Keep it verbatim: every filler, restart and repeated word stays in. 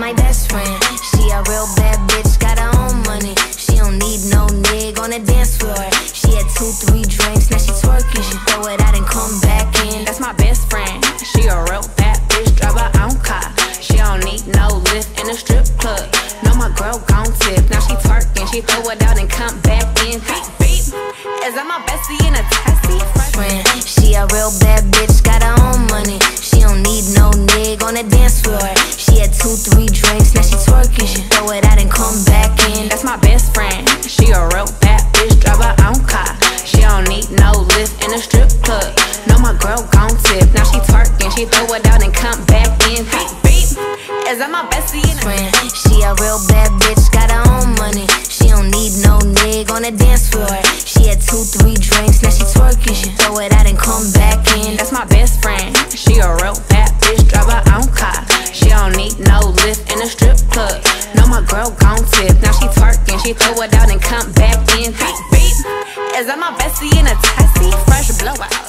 my best friend. She a real bad bitch, got her own money. She don't need no nigga on the dance floor. She had two, three drinks, now she twerking. She throw it out and come back in. That's my best friend. She a real bad bitch, drive her own car. She don't need no lift in a strip club. No, my girl gon' tip. Now she twerking, she throw it out and come back in. Beep, beep. Is that my bestie in a taxi? Friend, she a real bad bitch, got her own money. She don't need no nigga on the dance floor. She had two, three drinks, now she twerking. She throw it out and come back in. That's my best friend. She a real bad bitch, drive her own car. She don't need no lift in a strip club. No, my girl gon' tip. Now she twerking, she throw it out and come back in. Beep, beep. Is that my bestie in a friend? She a real bad bitch, got her own money. She don't need no nigga on the dance floor. She had two, three drinks, now she twerking. She throw it out and come back in. That's my best friend. She a real bad bitch, drive her own car. She don't need no lift in a strip club. No, my girl gon' tip. Now she twerking, she throw it out and come back in. Beep, beep. Is that my bestie in a taxi? Fresh blowout.